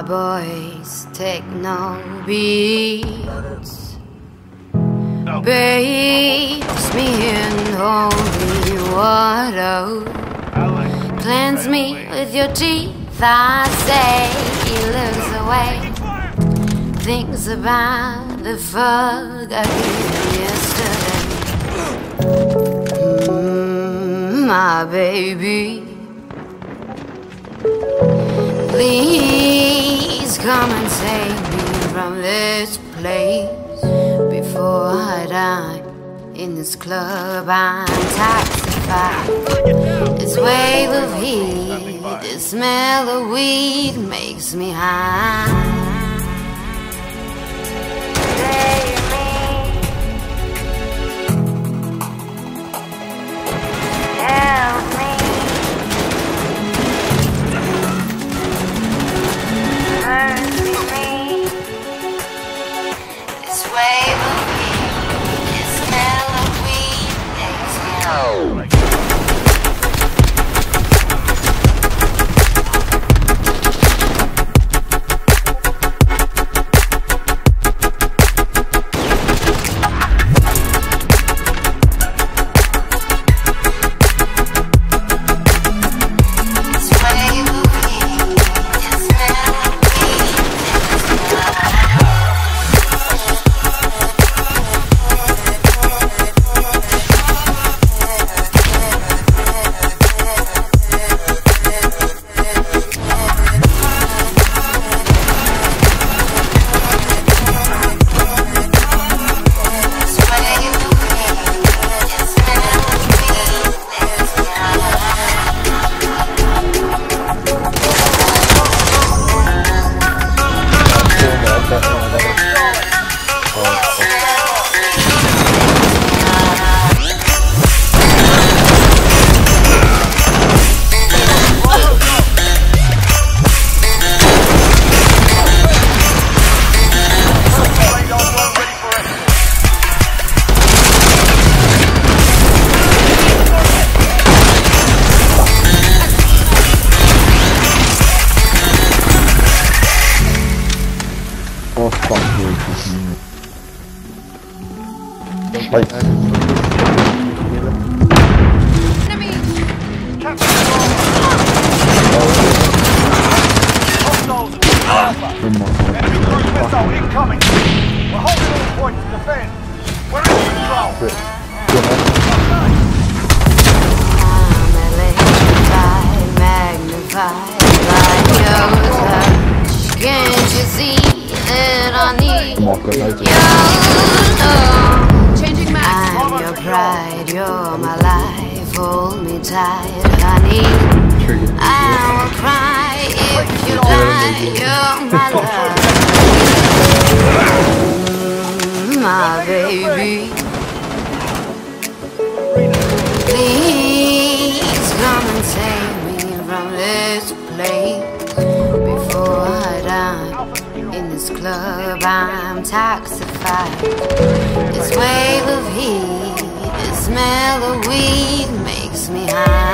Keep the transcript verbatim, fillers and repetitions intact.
My boys take no beats, bathes me in holy water, cleanse me with your teeth. I say he looks away, thinks about the fuck I did yesterday. Mm, my baby, please come and save me from this place before I die. In this club I'm toxified. This wave of heat, the smell of weed makes me high. Save me, help me, mercy me. This wave of heat, the smell of weed makes me high. Like, enemy! Hostiles! Enemy cruise missile incoming! We're holding all points to defend! We're in control! I'm electrified, magnified by your touch. Can't you see that I need your love? Changing max. I'm your pride, you're my life. Hold me tight, honey. I will cry if you die. You're my love, my baby. Please come and save me from this place before I die. In this club I'm toxified. This wave of heat, the smell of weed makes me high.